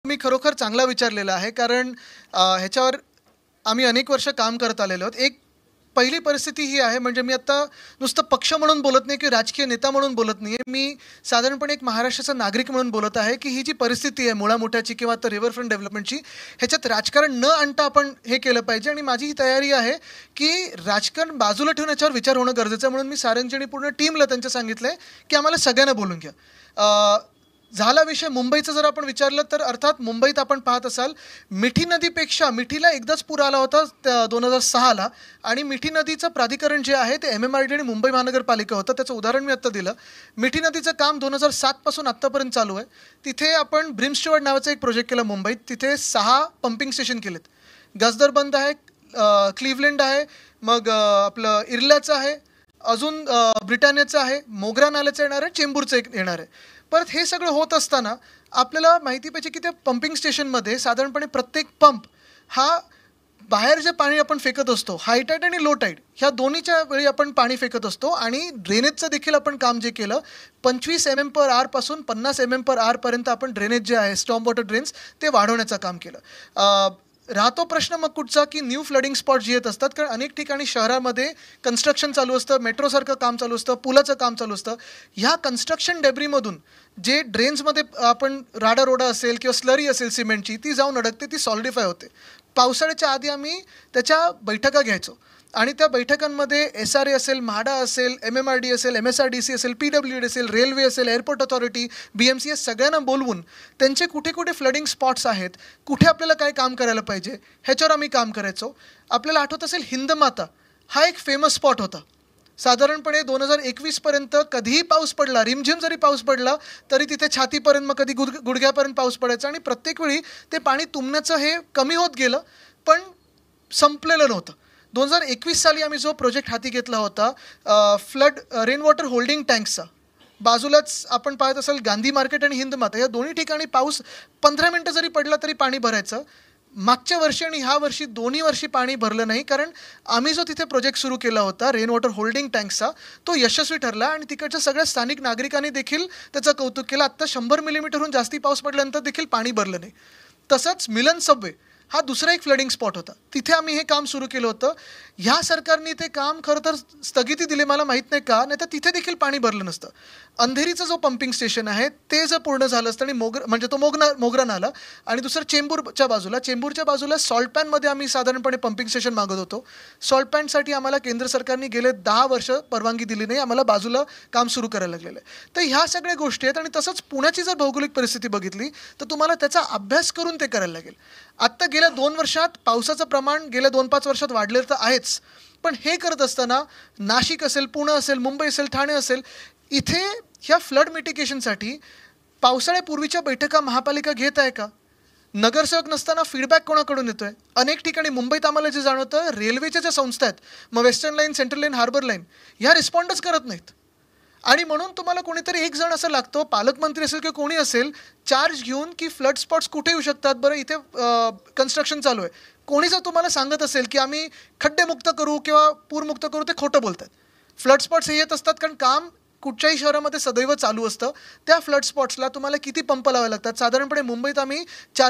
मी खरोखर चांगला विचारलेला आहे कारण ह्याच्यावर आम्ही अनेक वर्ष काम करत आलेलो आहोत. एक पहिली परिस्थिती ही आहे, म्हणजे मी आता नुसतं पक्ष म्हणून बोलत नाही की राजकीय नेता म्हणून बोलत नाही आहे. मी साधारणपणे एक महाराष्ट्राचा नागरिक म्हणून बोलत आहे की ही जी परिस्थिती आहे मुळामुठ्याची किंवा आता रिव्हरफ्रंट डेव्हलपमेंटची, ह्याच्यात राजकारण न आणता आपण हे केलं पाहिजे. आणि माझी ही तयारी आहे की राजकारण बाजूला ठेवून याच्यावर विचार होणं गरजेचं आहे. म्हणून मी सारंगची आणि पूर्ण टीमला त्यांचं सांगितलं आहे की आम्हाला सगळ्यांना बोलून घ्या. झाला विषय मुंबईचं जर आपण विचारलं तर अर्थात मुंबईत आपण पाहत असाल मिठी नदीपेक्षा, मिठीला एकदाच पूर आला होता 2006ला, आणि मिठी नदीचं प्राधिकरण जे आहे ते MMRD आणि मुंबई महानगरपालिका होतं. त्याचं उदाहरण मी आत्ता दिलं. मिठी नदीचं काम 2007 पासून आत्तापर्यंत चालू आहे. तिथे आपण ब्रिमस्टुअर्ट नावाचा एक प्रोजेक्ट केला मुंबईत. तिथे 6 पंपिंग स्टेशन केलेत. गजदरबंद आहे, क्लिव्हलंड आहे, मग आपलं इर्ल्याचं आहे, अजून ब्रिटानियाचं आहे, मोगरा नाल्याचं येणार आहे, चेंबूरचं एक येणार आहे. परत हे सगळं होत असताना आपल्याला माहिती पाहिजे की त्या पंपिंग स्टेशनमध्ये साधारणपणे प्रत्येक पंप हा बाहेर जे पाणी आपण फेकत असतो, हाय टाईड आणि लो टाईड ह्या दोन्हीच्या वेळी आपण पाणी फेकत असतो. आणि ड्रेनेजचं देखील आपण काम जे केलं, 25 mm/h पासून 50 mm/h पर्यंत आपण ड्रेनेज जे आहे, स्टॉर्म वॉटर ड्रेन्स, ते वाढवण्याचं काम केलं. राहतो प्रश्न मग कुठचा की न्यू फ्लडिंग स्पॉट जे येत असतात, कारण अनेक ठिकाणी शहरामध्ये कन्स्ट्रक्शन चालू असतं, मेट्रोसारखं काम चालू असतं, पुलाचं काम चालू असतं. ह्या कन्स्ट्रक्शन डेब्रीमधून जे ड्रेन्समध्ये आपण राडारोडा असेल किंवा स्लरी असेल सिमेंटची, ती जाऊन अडकते, ती सॉलिडिफाय होते. पावसाळ्याच्या आधी आम्ही त्याच्या बैठका घ्यायचो आणि त्या बैठकांमध्ये SRA असेल, म्हाडा असेल, MMRD असेल, MSRDC असेल, PWD असेल, रेल्वे असेल, एअरपोर्ट अथॉरिटी, BMC, सगळ्यांना बोलवून त्यांचे कुठे कुठे फ्लडिंग स्पॉट्स आहेत, कुठे आपल्याला काय काम करायला पाहिजे, ह्याच्यावर आम्ही काम करायचो. आपल्याला आठवत असेल हिंदमाता हा एक फेमस स्पॉट होता. साधारणपणे 2021पर्यंत कधीही पाऊस पडला, रिमझिम जरी पाऊस पडला तरी तिथे छातीपर्यंत, मग कधी गुडघ्यापर्यंत पाऊस पडायचा आणि प्रत्येक वेळी ते पाणी तुंबण्याचं हे कमी होत गेलं, पण संपलेलं नव्हतं. 2021 साली आम्ही जो प्रोजेक्ट हाती घेतला होता फ्लड रेन वॉटर होल्डिंग टँक्सचा, बाजूलाच आपण पाहत असाल गांधी मार्केट आणि हिंदमाता या दोन्ही ठिकाणी पाऊस 15 मिनटं जरी पडला तरी पाणी भरायचं. मागच्या वर्षी आणि ह्या वर्षी दोन्ही वर्षी पाणी भरलं नाही, कारण आम्ही जो तिथे प्रोजेक्ट सुरू केला होता रेन वॉटर होल्डिंग टँक्सचा, तो यशस्वी ठरला आणि तिकडच्या सगळ्या स्थानिक नागरिकांनी देखील त्याचं कौतुक केलं. आत्ता 100 मिलीमीटरहून जास्ती पाऊस पडल्यानंतर देखील पाणी भरलं नाही. तसंच मिलन सबवे हा दुसरा एक फ्लडिंग स्पॉट होता, तिथे आम्ही हे काम सुरू केलं होतं. ह्या सरकारने ते काम खरं तर स्थगिती दिली, मला माहीत नाही का, नाही तर तिथे देखील पाणी भरलं नसतं. अंधेरीचं जो पंपिंग स्टेशन आहे ते जर पूर्ण झालं असतं आणि म्हणजे तो मोगरा नाला, आणि दुसरं चेंबूरच्या बाजूला सॉल्ट पॅनमध्ये आम्ही साधारणपणे पंपिंग स्टेशन मागत होतो. सॉल्ट पॅनसाठी आम्हाला केंद्र सरकारने गेले 10 वर्ष परवानगी दिली नाही, आम्हाला बाजूला काम सुरू करायला लागलेलं आहे. तर ह्या सगळ्या गोष्टी आहेत. आणि तसंच पुण्याची जर भौगोलिक परिस्थिती बघितली तर तुम्हाला त्याचा अभ्यास करून ते करायला लागेल. आत्ता गेल्या 2 वर्षात पावसाचं प्रमाण गेल्या 2-5 वर्षात वाढलेलं तर आहेच, पण हे करत असताना नाशिक असेल, पुणे असेल, मुंबई असेल, ठाणे असेल, इथे ह्या फ्लड मिटिगेशनसाठी पावसाळ्यापूर्वीच्या बैठका महापालिका घेत आहे का? नगरसेवक नसताना फीडबॅक कोणाकडून येतो आहे? अनेक ठिकाणी मुंबईत आम्हाला जे जाणवतं, रेल्वेच्या ज्या संस्था आहेत, मग western line, central line, harbour line, ह्या रिस्पॉन्डच करत नाहीत. आणि म्हणून तुम्हाला कोणीतरी एक जण असं लागतो, पालकमंत्री असेल किंवा कोणी असेल, चार्ज घेऊन की फ्लड स्पॉट्स कुठे येऊ शकतात, बरं इथे कन्स्ट्रक्शन चालू आहे. कोणी जर तुम्हाला सांगत असेल की आम्ही खड्डेमुक्त करू किंवा पूरमुक्त करू, ते खोटं बोलतात. फ्लड स्पॉट्स हे येत असतात कारण काम कुठच्याही शहरामध्ये सदैव चालू असतं. त्या फ्लड स्पॉट्सला तुम्हाला किती पंप लावावे लागतात? साधारणपणे मुंबईत आम्ही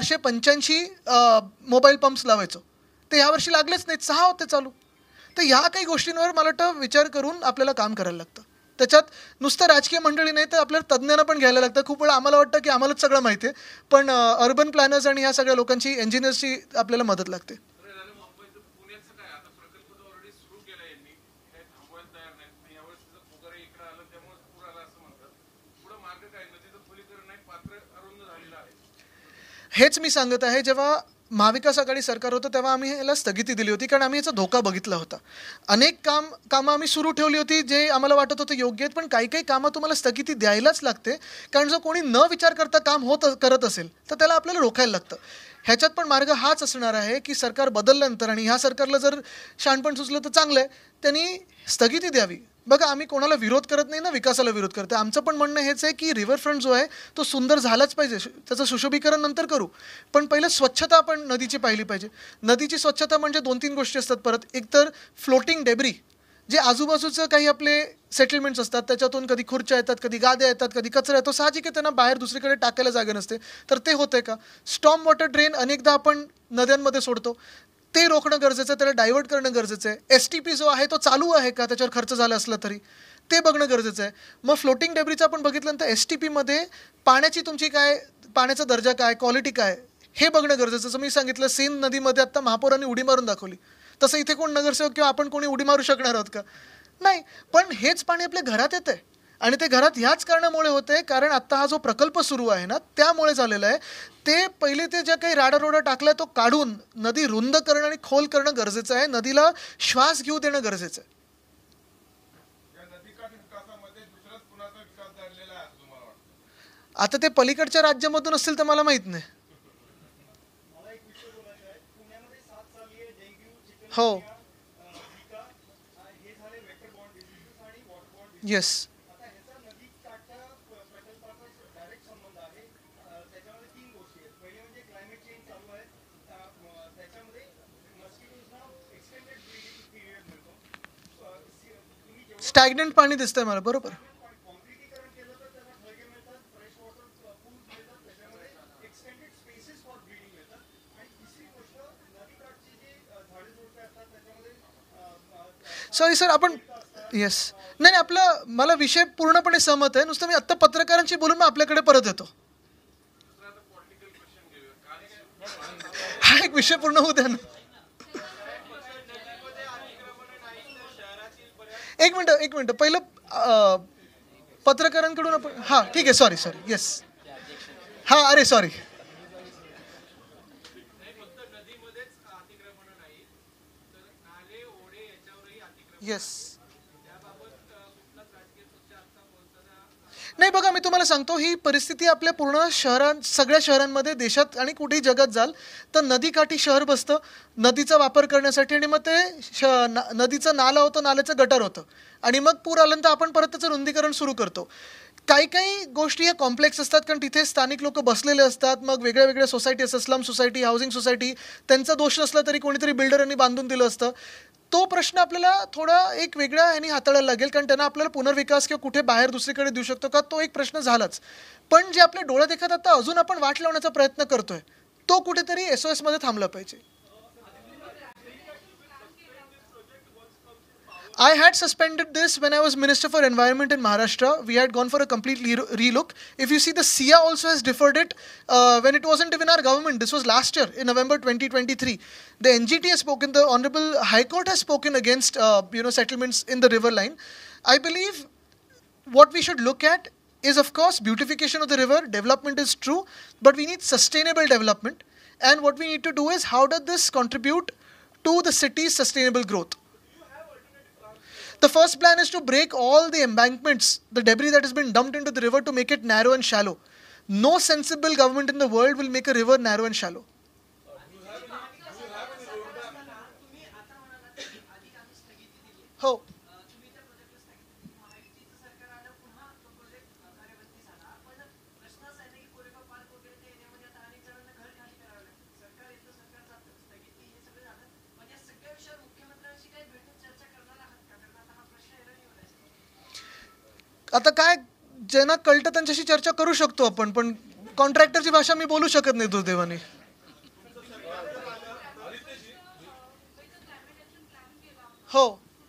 485 मोबाईल पंप्स लावायचो, ते ह्यावर्षी लागलेच नाहीत, 6 होते चालू. तर ह्या काही गोष्टींवर मला वाटतं विचार करून आपल्याला काम करायला लागतं. त्याच्यात नुसतं राजकीय मंडळी नाही तर आपल्याला तज्ज्ञांना पण घ्यायला लागतं. खूप वेळा आम्हाला वाटतं की आम्हालाच सगळं माहिती आहे, पण अर्बन प्लॅनर्स आणि ह्या सगळ्या लोकांची, इंजिनियर्सची आपल्याला मदत लागते. हेच मी सांगत आहे, जेव्हा महाविकास आघाडी सरकार होतं तेव्हा आम्ही ह्याला स्थगिती दिली होती, कारण आम्ही याचा धोका बघितला होता. अनेक कामं आम्ही सुरू ठेवली होती जे आम्हाला वाटत होतं योग्य आहेत, पण काही काही कामं तुम्हाला स्थगिती द्यायलाच लागते, कारण जर कोणी न विचार करता काम करत असेल तर त्याला आपल्याला रोखायला लागतं. ह्याच्यात पण मार्ग हाच असणार आहे की सरकार बदलल्यानंतर, आणि ह्या सरकारला जर शहाणपण सुचलं तर चांगलं आहे, त्यांनी स्थगिती द्यावी. बघा, आम्ही कोणाला विरोध करत नाही ना, विकासाला विरोध करतो. आमचं पण म्हणणं हेच आहे की रिव्हरफ्रंट जो आहे तो सुंदर झालाच पाहिजे, त्याचं सुशोभीकरण नंतर करू, पण पहिलं स्वच्छता आपण नदीची पाहिली पाहिजे. नदीची स्वच्छता म्हणजे 2-3 गोष्टी असतात. परत एक तर फ्लोटिंग डेब्री, जे आजूबाजूचं काही आपले सेटलमेंट्स असतात त्याच्यातून कधी खुर्च्या येतात, कधी गाद्या येतात, कधी कचरा येतो, साहजिक आहे त्यांना बाहेर दुसरीकडे टाकायला जागा नसते. तर ते होतंय का? स्टॉर्म वॉटर ड्रेन अनेकदा आपण नद्यांमध्ये सोडतो, ते रोखणं गरजेचं आहे, त्याला डायव्हर्ट करणं गरजेचं आहे. STP जो आहे तो चालू आहे का, त्याच्यावर खर्च झाला असला तरी ते बघणं गरजेचं आहे. मग फ्लोटिंग डेब्रिचं आपण बघितल्यानंतर STPमध्ये पाण्याची तुमची काय, पाण्याचा दर्जा काय, क्वालिटी काय, हे बघणं गरजेचं. जसं मी सांगितलं, सेन नदीमध्ये आता महापौरांनी उडी मारून दाखवली. तसं इथे कोण नगरसेवक किंवा आपण कोणी उडी मारू शकणार आहोत का? नाही. पण हेच पाणी आपल्या घरात येतं आहे आणि ते घरात ह्याच कारणामुळे होतं आहे, कारण आत्ता हा जो प्रकल्प सुरू आहे ना त्यामुळे झालेला आहे. ते पहिले ते ज्या काही राडारोडा टाकला तो काढून नदी रुंद करणं आणि खोल करणं गरजेचं आहे. नदीला श्वास घेऊ देणं गरजेचं आहे. आता ते पलीकडच्या राज्यामधून असतील तर मला माहित नाही. हो, येस. स्टॅग्नंट पाणी दिसतंय मला, बरोबर. सॉरी सर, आपण येस. नाही, आपलं मला विषय पूर्णपणे सहमत आहे. नुसतं मी आत्ता पत्रकारांशी बोलून मग आपल्याकडे परत येतो. हा एक विषय पूर्ण होऊ द्या ना. एक मिनटं पहिलं पत्रकारांकडून आपण, हां ठीक आहे, सॉरी येस. हां, अरे सॉरी. येस. नाही, बघा मी तुम्हाला सांगतो, ही परिस्थिती आपल्या पूर्ण सगळ्या शहरांमध्ये, देशात आणि कुठेही जगात जाल तर नदीकाठी शहर बसतं नदीचा वापर करण्यासाठी, आणि मग ते नदीचं नाला होतं, नाल्याचं गटार होतं, आणि मग पूर आल्यानंतर आपण परत त्याचं रुंदीकरण सुरू करतो. काही गोष्टी या कॉम्प्लेक्स असतात, कारण तिथे स्थानिक लोक बसलेले असतात. मग वेगळ्या वेगळ्या सोसायटी असतात, स्लम सोसायटी, हाऊसिंग सोसायटी, त्यांचा दोष नसला तरी कोणीतरी बिल्डरांनी बांधून दिलं असतं. तो प्रश्न आपल्याला थोडा एक वेगळ्या ह्यानी हाताळायला लागेल, कारण त्यांना आपल्याला पुनर्विकास किंवा कुठे बाहेर दुसरीकडे देऊ शकतो का, तो एक प्रश्न झालाच. पण जे आपल्या डोळ्यात देखत आता अजून आपण वाट लावण्याचा प्रयत्न करतोय, तो कुठेतरी SOS मध्ये थांबला पाहिजे. I had suspended this when I was Minister for Environment in Maharashtra. We had gone for a complete relook. If you see, the SIA also has deferred it when it wasn't even our government. This was last year in November 2023. The NGT has spoken. The Honorable High Court has spoken against settlements in the river line. I believe what we should look at is, of course, beautification of the river. Development is true, but we need sustainable development. And what we need to do is, how does this contribute to the city's sustainable growth? The first plan is to break all the embankments, the debris that has been dumped into the river, to make it narrow and shallow. No sensible government in the world will make a river narrow and shallow. हो. आता काय, ज्यांना कळतं त्यांच्याशी चर्चा करू शकतो आपण, पण कॉन्ट्रॅक्टरची भाषा मी बोलू शकत नाही दुर्दैवाने. हो,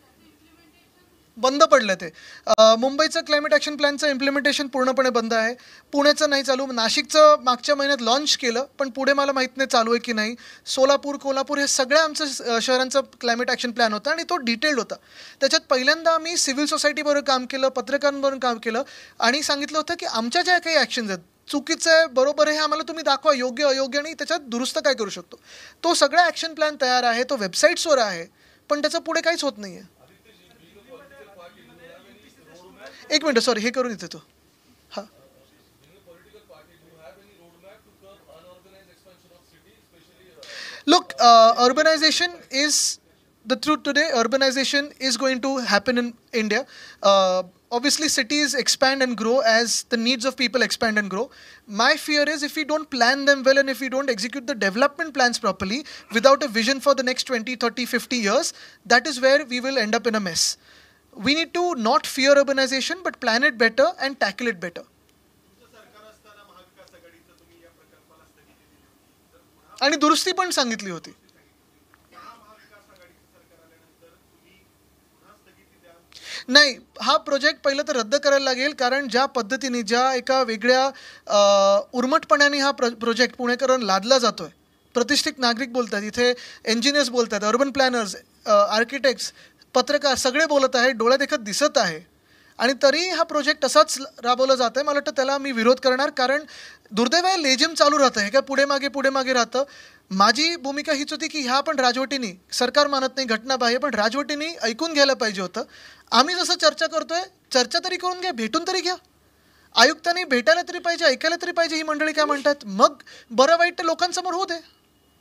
बंद पडलं ते. मुंबईचं क्लायमेट ॲक्शन प्लॅनचं इम्प्लिमेंटेशन पूर्णपणे बंद आहे. पुण्याचं नाही चालू. नाशिकचं मागच्या महिन्यात लॉन्च केलं, पण पुढे मला माहीत नाही चालू आहे की नाही. सोलापूर, कोल्हापूर हे सगळ्या आमचं शहरांचं क्लायमेट ॲक्शन प्लॅन होता, आणि तो डिटेल्ड होता. त्याच्यात पहिल्यांदा आम्ही सिव्हिल सोसायटीबरोबर काम केलं, पत्रकारांबरोबर काम केलं, आणि सांगितलं होतं की आमच्या ज्या काही ॲक्शन्स आहेत, चुकीचं आहे, बरोबर आहे, हे आम्हाला तुम्ही दाखवा, योग्य अयोग्य, आणि त्याच्यात दुरुस्त काय करू शकतो. तो सगळा ॲक्शन प्लॅन तयार आहे, तो वेबसाईट्सवर आहे, पण त्याचं पुढे काहीच होत नाही आहे. एक मिनटं, सॉरी, हे करून येतो. हां, look, urbanization is the truth today. Urbanization is going to happen in India. Obviously, cities expand and grow as the needs of people expand and grow. My fear is, if we don't plan them well and if we don't execute the development plans properly without a vision for the next 20, 30, 50 years, that is where we will end up in a mess. We need to not fear urbanisation but plan it better and tackle it better. आणि दुरुस्ती पण सांगितली होती. नाही, हा project पहिलं तर रद्द करायला लागेल, कारण ज्या पद्धतीने ज्या एका वेगळ्या उर्मटपणाने हा प्रोजेक्ट पुणेकरांना लादला जातोय. प्रतिष्ठित नागरिक बोलतात, इथे इंजिनियर्स बोलतात, अर्बन प्लॅनर्स, आर्किटेक्ट्स, पत्रकार सगळे बोलत आहेत, डोळ्यादेखत दिसत आहे. आणि तरी हा प्रोजेक्ट असाच राबवला जात आहे. मला वाटतं त्याला मी विरोध करणार, कारण दुर्दैवाने लेजिम चालू राहतं. हे काय पुढे मागे राहतं. माझी भूमिका हीच होती की ह्या पण राजवटीने, सरकार मानत नाही, घटनाबाह्य, पण राजवटीने ऐकून घ्यायला पाहिजे होतं. आम्ही जसं चर्चा करतोय, चर्चा तरी करून घ्या, भेटून तरी घ्या. आयुक्तांनी भेटायला तरी पाहिजे, ऐकायला तरी पाहिजे ही मंडळी काय म्हणतात. मग बरं वाईट ते लोकांसमोर होऊ दे.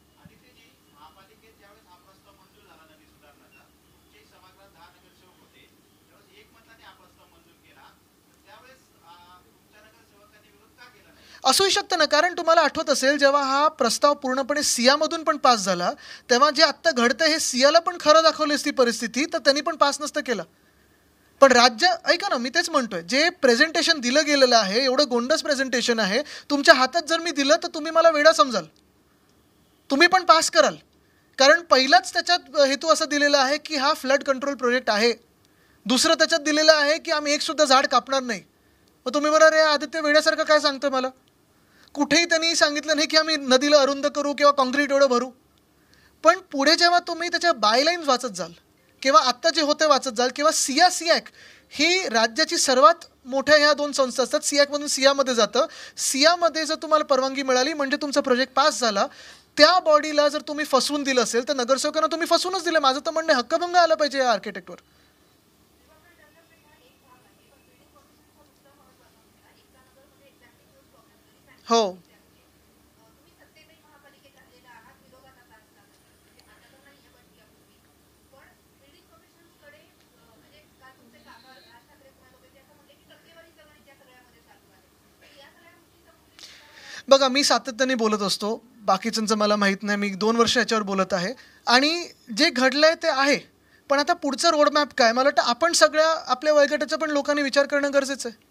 असूही शकतं ना, कारण तुम्हाला आठवत असेल जेव्हा हा प्रस्ताव पूर्णपणे सियामधून पण पास झाला, तेव्हा जे आत्ता घडतं हे सियाला पण खरं दाखवली असती परिस्थिती, तर त्यांनी पण पास नसतं केलं. पण राज्य, ऐका ना, मी तेच म्हणतोय, जे प्रेझेंटेशन दिलं गेलेलं आहे, एवढं गोंडस प्रेझेंटेशन आहे, तुमच्या हातात जर मी दिलं तर तुम्ही मला वेडा समजाल, तुम्ही पण पास कराल. कारण पहिलाच त्याच्यात हेतू असा दिलेला आहे की हा फ्लड कंट्रोल प्रोजेक्ट आहे. दुसरं त्याच्यात दिलेलं आहे की आम्ही एक सुद्धा झाड कापणार नाही. मग तुम्ही बरं रे आदित्य वेड्यासारखं काय सांगतोय मला. कुठेही त्यांनी सांगितलं नाही की आम्ही नदीला अरुंद करू किंवा कॉन्क्रीट एवढं भरू. पण पुढे जेव्हा तुम्ही त्याच्या बायलाईन्स वाचत जाल किंवा आत्ता जे होते वाचत जाल किंवा सियाक ही राज्याची सर्वात मोठ्या ह्या दोन संस्था असतात. सियाकमधून सियामध्ये जातं. सियामध्ये जर तुम्हाला परवानगी मिळाली म्हणजे तुमचा प्रोजेक्ट पास झाला. त्या बॉडीला जर तुम्ही फसवून दिलं असेल तर नगरसेवकांना तुम्ही फसवूनच दिलं. माझं तर म्हणणं हक्कभंग आला पाहिजे या आर्किटेक्टवर. हो, बघा मी सातत्याने बोलत असतो. बाकीच्यांचं मला माहीत नाही. मी 2 वर्ष याच्यावर बोलत आहे आणि जे घडलंय ते आहे. पण आता पुढचा रोडमॅप काय, मला वाटतं आपण सगळ्या आपल्या वयोगटाचा पण लोकांनी विचार करणं गरजेचं आहे.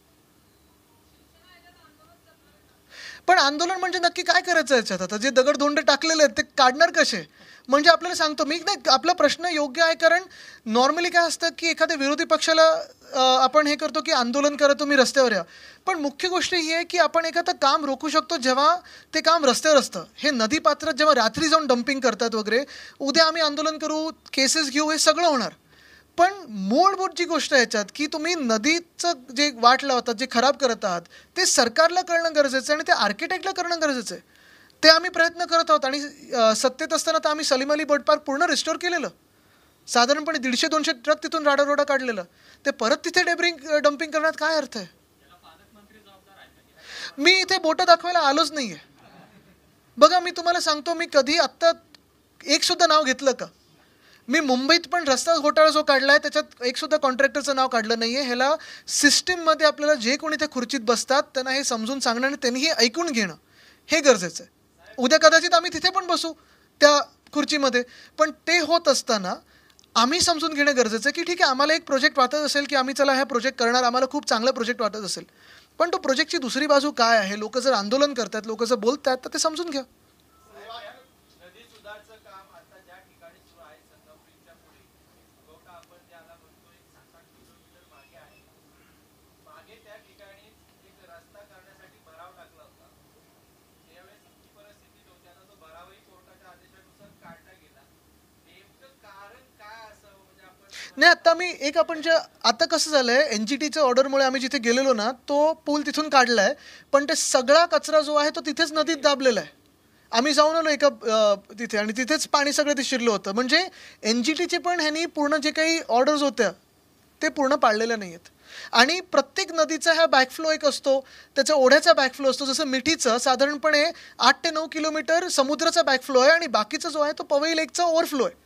पण आंदोलन म्हणजे नक्की काय करायचं याच्यात. आता जे दगडधोंडे टाकलेले आहेत ते काढणार कसे. म्हणजे आपल्याला सांगतो मी, नाही आपला प्रश्न योग्य आहे, कारण नॉर्मली काय असतं की एखाद्या विरोधी पक्षाला आपण हे करतो की आंदोलन करा, तुम्ही रस्त्यावर या. पण मुख्य गोष्ट ही आहे की आपण एखादं काम रोखू शकतो जेव्हा ते काम रस्त्यावर असतं. हे नदीपात्रात जेव्हा रात्री जाऊन डम्पिंग करतात वगैरे, उद्या आम्ही आंदोलन करू, केसेस घेऊ, हे सगळं होणार. पण मूलभूत जी गोष्ट आहे याच्यात की तुम्ही नदीचं जे वाट लावतात, जे खराब करत आहात, ते सरकारला करणं गरजेचं आहे आणि ते आर्किटेक्टला करणं गरजेचं आहे. ते आम्ही प्रयत्न करत आहोत आणि सत्तेत असताना तर आम्ही सलीम अली बर्ड पार्क पूर्ण रिस्टोअर केलेलं. साधारणपणे 150-200 ट्रक तिथून राडारोडा काढलेलं. ते परत तिथे डम्पिंग करण्यात काय अर्थ आहे. मी इथे बोटं दाखवायला आलोच नाही आहे. बघा मी तुम्हाला सांगतो, मी कधी आत्ता एक सुद्धा नाव घेतलं का. मी मुंबईत पण रस्ता घोटाळा जो काढला आहे त्याच्यात एक सुद्धा कॉन्ट्रॅक्टरचं नाव काढलं नाही आहे. ह्याला सिस्टीममध्ये आपल्याला जे कोणी त्या खुर्चीत बसतात त्यांना हे समजून सांगणं आणि त्यांनी हे ऐकून घेणं हे गरजेचं आहे. उद्या कदाचित आम्ही तिथे पण बसू त्या खुर्चीमध्ये, पण ते होत असताना आम्ही समजून घेणं गरजेचं आहे की ठीक आहे, आम्हाला एक प्रोजेक्ट वाटत असेल की आम्ही चला हा प्रोजेक्ट करणार, आम्हाला खूप चांगला प्रोजेक्ट वाटत असेल, पण तो प्रोजेक्टची दुसरी बाजू काय आहे, लोक जर आंदोलन करतात, लोक जर बोलतात, तर ते समजून घ्या. नाही आता मी एक आपण जे आता कसं झालंय, NGTच्या ऑर्डरमुळे आम्ही जिथे गेलेलो ना, तो पूल तिथून काढलाय, पण ते सगळा कचरा जो आहे तो तिथेच नदीत दाबलेला आहे. आम्ही जाऊन आलो एका तिथे आणि तिथेच पाणी सगळं ते शिरलं होतं. म्हणजे NGTचे पण ह्यांनी पूर्ण जे काही ऑर्डर्स होत्या ते पूर्ण पाळलेल्या नाही आहेत. आणि प्रत्येक नदीचा हा बॅकफ्लो एक असतो, त्याचा ओढ्याचा बॅकफ्लो असतो. जसं मिठीचं साधारणपणे 8 ते 9 किलोमीटर समुद्राचा बॅकफ्लो आहे आणि बाकीचा जो आहे तो पवई लेकचा ओव्हरफ्लो आहे.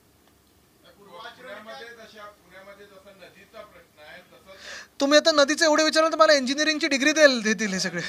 तुम्ही आता नदीचं एवढे विचारलं तर मला इंजिनिअरिंगची डिग्री देतील हे सगळे.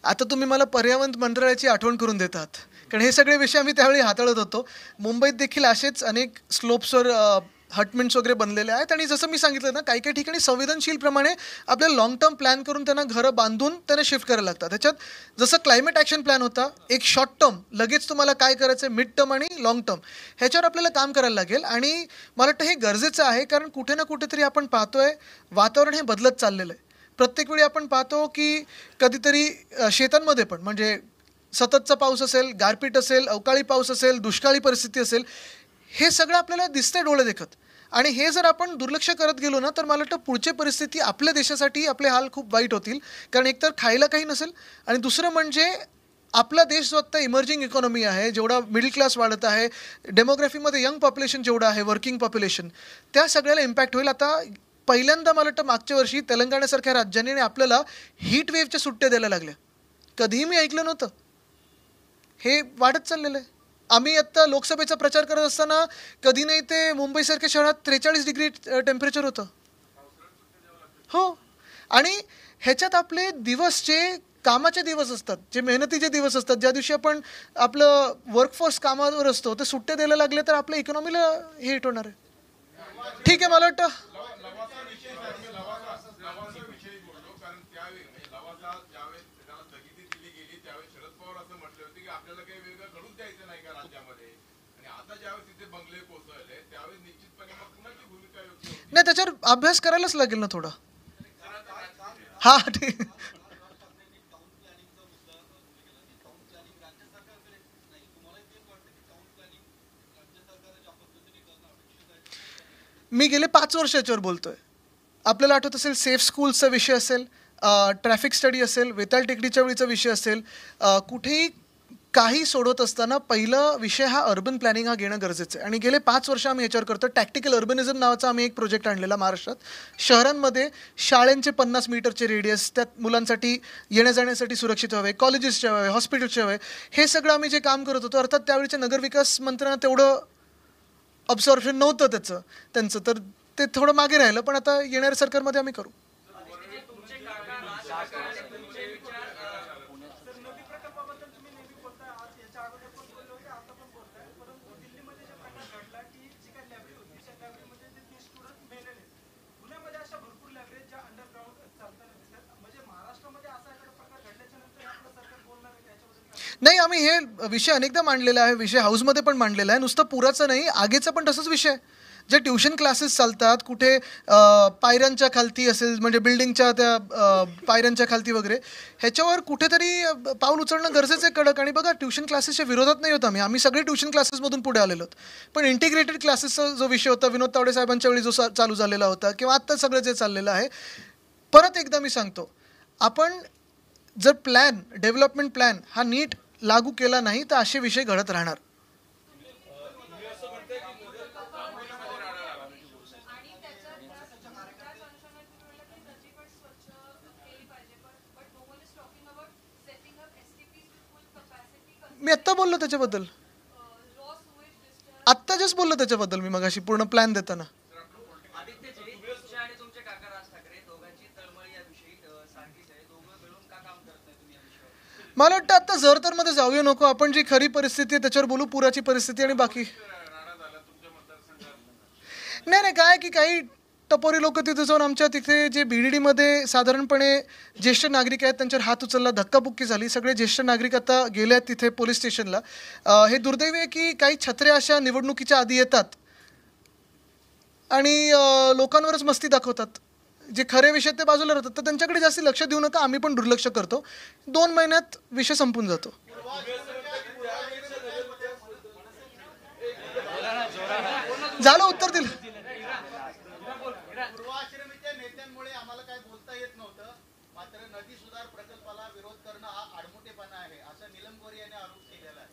आता तुम्ही मला पर्यावरण मंत्रालयाची आठवण करून देतात, कारण हे सगळे विषय आम्ही त्यावेळी हाताळत होतो. मुंबईत देखील असेच अनेक स्लोप्सवर हटमेंट्स वगैरे बनलेले आहेत, आणि जसं मी सांगितलं ना, काही काही ठिकाणी संवेदनशीलप्रमाणे आपल्याला लॉंग टर्म प्लॅन करून त्यांना घरं बांधून त्यांना शिफ्ट करायला लागतात. त्याच्यात जसं क्लायमेट ॲक्शन प्लॅन होता, एक शॉर्ट टर्म लगेच तुम्हाला काय करायचं आहे, मिड टर्म आणि लाँग टर्म, ह्याच्यावर आपल्याला काम करायला लागेल. आणि मला वाटतं हे गरजेचं आहे, कारण कुठे ना कुठेतरी आपण पाहतोय वातावरण हे बदलत चाललेलं आहे. प्रत्येक वेळी आपण पाहतो की कधीतरी शेतांमध्ये पण, म्हणजे सततचा पाऊस असेल, गारपीट असेल, अवकाळी पाऊस असेल, दुष्काळी परिस्थिती असेल, हे सगळं आपल्याला दिसतंय डोळे देखत. आणि हे जर आपण दुर्लक्ष करत गेलो ना, तर मला वाटतं पुढची परिस्थिती आपल्या देशासाठी आपले हाल खूप वाईट होतील. कारण एकतर खायला काही नसेल, आणि दुसरं म्हणजे आपला देश जो आत्ता इमर्जिंग इकॉनॉमी आहे, जेवढा मिडल क्लास वाढत आहे, डेमोग्राफीमध्ये यंग पॉप्युलेशन जेवढं आहे, वर्किंग पॉप्युलेशन, त्या सगळ्याला इम्पॅक्ट होईल. आता पहिल्यांदा मला वाटतं मागच्या वर्षी तेलंगणासारख्या राज्यांनी आपल्याला हीट वेव्हच्या सुट्ट्या द्यायला लागल्या. कधीही मी ऐकलं नव्हतं. हे वाढत चाललेलं आहे. आम्ही आत्ता लोकसभेचा प्रचार करत असताना कधी नाही ते मुंबईसारख्या शहरात 43 डिग्री टेम्परेचर होतं. हो, आणि ह्याच्यात आपले दिवस जे कामाचे दिवस असतात, जे मेहनतीचे दिवस असतात, ज्या दिवशी आपण आपलं वर्कफोर्स कामावर असतो, ते सुट्टे द्यायला लागले तर आपल्या इकॉनॉमीला हे हिट होणार आहे. ठीक आहे, मला वाटतं नाही, त्याच्यावर अभ्यास करायलाच लागेल ना थोडा. हा, ठीक. मी गेले 5 वर्ष याच्यावर बोलतोय. आपल्याला आठवत असेल, सेफ स्कूल्सचा विषय असेल, ट्रॅफिक स्टडी असेल, वेताळ टेकडीच्या वेळीचा विषय असेल, कुठेही काही सोडवत असताना पहिला विषय हा अर्बन प्लॅनिंग हा घेणं गरजेचं आहे. आणि गेले 5 वर्ष आम्ही याच्यावर करतो. टॅक्टिकल अर्बनिझम नावाचा आम्ही एक प्रोजेक्ट आणलेला महाराष्ट्रात. शहरांमध्ये शाळांचे 50 मीटरचे रेडियस, त्यात मुलांसाठी येण्या जाण्यासाठी सुरक्षित व्हावे, कॉलेजेसचे व्हावे, हॉस्पिटलचे व्हावे, हे सगळं आम्ही जे काम करत होतो. अर्थात त्यावेळीच्या नगरविकास मंत्र्यांना तेवढं ऑब्झर्वेशन नव्हतं त्यांचं, तर ते थोडं मागे राहिलं. पण आता येणाऱ्या सरकारमध्ये आम्ही करू. नाही, आम्ही हे विषय अनेकदा मांडलेला आहे, विषय हाऊसमध्ये पण मांडलेला आहे. नुसतं पुराचं नाही, आगीचा पण तसंच विषय. जे ट्युशन क्लासेस चालतात, कुठे पायऱ्यांच्या खालती असेल, म्हणजे बिल्डिंगच्या त्या पायऱ्यांच्या खालती वगैरे, ह्याच्यावर कुठेतरी पाऊल उचलणं गरजेचं आहे कडक. आणि बघा, ट्युशन क्लासेसच्या विरोधात नाही होत आम्ही सगळे ट्युशन क्लासेसमधून पुढे आलेलो आहोत. पण इंटिग्रेटेड क्लासेसचा जो विषय होता, विनोद तावडे साहेबांच्या वेळी जो चालू झालेला होता, किंवा आत्ता सगळं जे चाललेलं आहे, परत एकदा मी सांगतो, आपण जर डेव्हलपमेंट प्लॅन हा नीट लागू केला नाही तर असे विषय घडत राहणार. मी आत्ता बोललो त्याच्याबद्दल, आत्ता जस्ट बोललो त्याच्याबद्दल मी मगाशी पूर्ण प्लॅन देताना. मला वाटतं आता जरतरमध्ये जाऊया नको आपण. जी खरी परिस्थिती आहे त्याच्यावर बोलू, पुराची परिस्थिती आणि बाकी. नाही, काय की काही टपोरी लोक तिथे जाऊन आमच्या तिथे जे BDDमध्ये साधारणपणे ज्येष्ठ नागरिक आहेत त्यांच्यावर हात उचलला, धक्काबुक्की झाली. सगळे ज्येष्ठ नागरिक आता गेले आहेत तिथे पोलीस स्टेशनला. हे दुर्दैवी आहे की काही छत्र्या अशा निवडणुकीच्या आधी येतात आणि लोकांवरच मस्ती दाखवतात. जे खरे विषय ते बाजूला राहतात, तर त्यांच्याकडे जास्त लक्ष देऊ नका. आम्ही पण दुर्लक्ष करतो. 2 महिन्यात विषय संपून जातो. झालं, उत्तर दिलं. नेत्यांमुळे आम्हाला काय बोलता येत नव्हतं, मात्र नदी सुधार प्रकल्पाला विरोध करणं हा आडमुठेपणा आहे, असं नीलम गोरे यांनी आरोप केलेला आहे.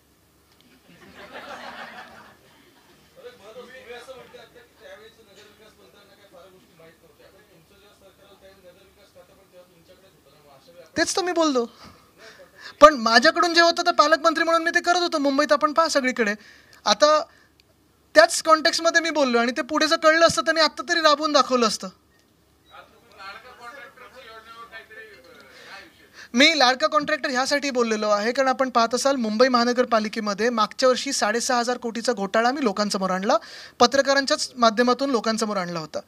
तेच तर मी बोलतो. पण माझ्याकडून जे होतं तर पालकमंत्री म्हणून मी ते करत होतो मुंबईत. आपण पहा सगळीकडे. आता त्याच कॉन्टेक्स्टमध्ये मी बोललो, आणि ते पुढे जर कळलं असतं त्यांनी आत्ता तरी राबवून दाखवलं असतं. मी लाडका कॉन्ट्रॅक्टर ह्यासाठी बोललेलो आहे कारण आपण पाहत असाल मुंबई महानगरपालिकेमध्ये मागच्या वर्षी 6,500 कोटीचा घोटाळा मी लोकांसमोर आणला, पत्रकारांच्याच माध्यमातून लोकांसमोर आणला होता.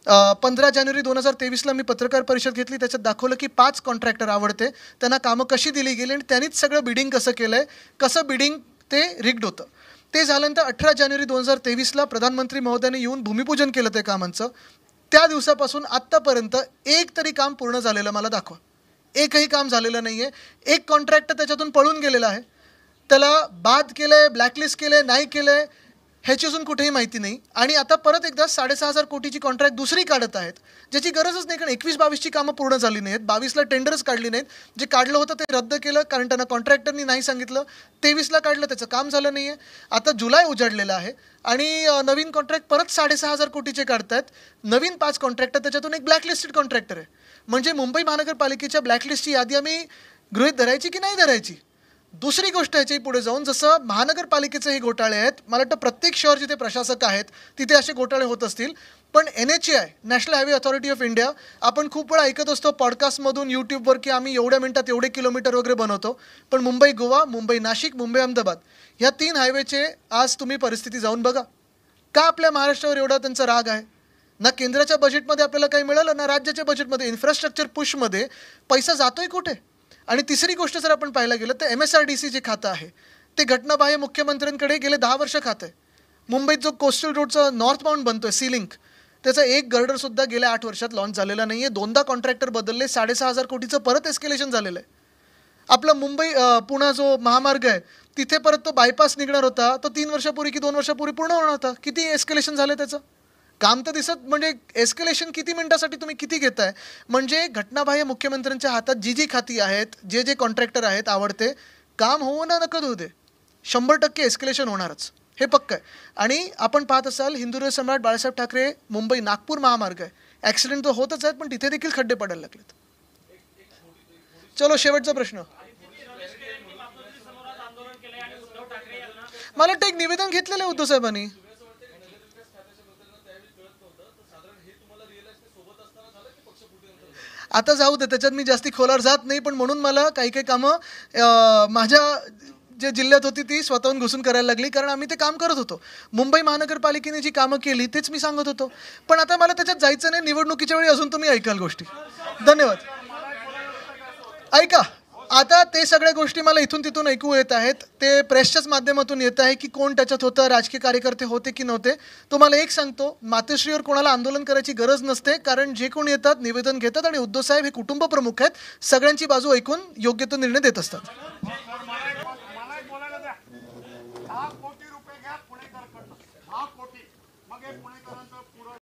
15 जानेवारी 2023ला मी पत्रकार परिषद घेतली, त्याच्यात दाखवलं की 5 कॉन्ट्रॅक्टर आवडते, त्यांना कामं कशी दिली गेली आणि त्यांनीच सगळं बिडिंग कसं केलं आहे, कसं बिडिंग ते रिग्ड होतं. ते झाल्यानंतर 18 जानेवारी 2023ला प्रधानमंत्री महोदयांनी येऊन भूमिपूजन केलं ते कामांचं. त्या दिवसापासून आत्तापर्यंत एक तरी काम पूर्ण झालेलं मला दाखवा. एकही काम झालेलं नाही आहे. एक कॉन्ट्रॅक्टर त्याच्यातून पळून गेलेला आहे, त्याला बाद केलं आहे, ब्लॅकलिस्ट केलं आहे, नाही केलं आहे ह्याची अजून कुठेही माहिती नाही. आणि आता परत एकदा 6,500 कोटीची कॉन्ट्रॅक्ट दुसरी काढत आहेत, ज्याची गरजच नाही. कारण 21-22ची कामं पूर्ण झाली नाहीत, 22ला टेंडर्स काढली नाहीत, जे काढलं होतं ते रद्द केलं कारण त्यांना कॉन्ट्रॅक्टरनी नाही सांगितलं. 23ला काढलं, त्याचं काम झालं नाही आहे. आता जुलै उजाडलेलं आहे आणि नवीन कॉन्ट्रॅक्ट परत 6,500 कोटीचे काढतायत. नवीन 5 कॉन्ट्रॅक्टर, त्याच्यातून एक ब्लॅकलिस्टेड कॉन्ट्रॅक्टर आहे. म्हणजे मुंबई महानगरपालिकेच्या ब्लॅकलिस्टची यादी आम्ही गृहीत धरायची की नाही धरायची. दुसरी गोष्ट ह्याच्याही पुढे जाऊन, जसं महानगरपालिकेचे हे घोटाळे आहेत, मला वाटतं प्रत्येक शहर जिथे प्रशासक आहेत तिथे असे घोटाळे होत असतील. पण NHAI, national highway authority of India, आपण खूप वेळा ऐकत असतो पॉडकास्टमधून, यूट्यूबवर की आम्ही एवढ्या मिनिटात एवढे किलोमीटर वगैरे बनवतो. पण मुंबई गोवा, मुंबई नाशिक, मुंबई अहमदाबाद ह्या 3 हायवेचे आज तुम्ही परिस्थिती जाऊन बघा. का आपल्या महाराष्ट्रावर एवढा त्यांचा राग आहे? ना केंद्राच्या बजेटमध्ये आपल्याला काही मिळालं, ना राज्याच्या बजेटमध्ये. इन्फ्रास्ट्रक्चर पुशमध्ये पैसा जातोय कुठे? आणि तिसरी गोष्ट जर आपण पाहायला गेलं तर MSRDC जे खातं आहे ते घटनाबाह्य मुख्यमंत्र्यांकडे गेले 10 वर्ष खातं आहे. मुंबईत जो कोस्टल रोडचा नॉर्थ बाउंड बनतोय C-लिंक, त्याचा एक गर्डरसुद्धा गेल्या 8 वर्षात लॉन्च झालेला नाही आहे. 2दा कॉन्ट्रॅक्टर बदलले, 6,500 कोटीचं परत एस्केलेशन झालेलं आहे. आपला मुंबई पुणे जो महामार्ग आहे तिथे परत तो बायपास निघणार होता, तो 3 वर्षापूर्वी की 2 वर्षापूर्वी पूर्ण होणार होता. किती एस्केलेशन झालं त्याचं काम तर दिसत. म्हणजे एस्केलेशन किती मिनिटासाठी तुम्ही किती घेताय? म्हणजे घटनाबाह्य मुख्यमंत्र्यांच्या हातात जी खाती आहेत, जे कॉन्ट्रॅक्टर आहेत आवडते, काम होऊ ना नकद होऊ दे, 100% एस्केलेशन होणारच, हे पक्क आहे. आणि आपण पाहत असाल हिंदुराव सम्राट बाळासाहेब ठाकरे मुंबई नागपूर महामार्ग आहे, ॲक्सिडेंट तर होतच आहेत, पण तिथे देखील खड्डे पडायला लागलेत. चलो शेवटचा प्रश्न. मला वाटतं एक निवेदन घेतलेलं आहे उद्धव साहेबांनी. आता जाऊ दे, त्याच्यात मी जास्ती खोलावर जात नाही. पण म्हणून मला काही काही कामं माझ्या जे जिल्ह्यात होती ती स्वतःहून घुसून करायला लागली, कारण आम्ही ते काम करत होतो. मुंबई महानगरपालिकेने जी कामं केली तेच मी सांगत होतो. पण आता मला त्याच्यात जायचं नाही. निवडणुकीच्या वेळी अजून तुम्ही ऐकाल गोष्टी. धन्यवाद. ऐका, आता ते सगळ्या गोष्टी मला इथून तिथून ऐकू येत आहेत, ते प्रेसच्याच माध्यमातून येत आहे की कोण त्याच्यात होतं, राजकीय कार्यकर्ते होते की नव्हते. तुम्हाला एक सांगतो, मातोश्रीवर कोणाला आंदोलन करायची गरज नसते, कारण जे कोण येतात निवेदन घेतात आणि उद्धव साहेब हे कुटुंब प्रमुख आहेत, सगळ्यांची बाजू ऐकून योग्य तो निर्णय देत असतात.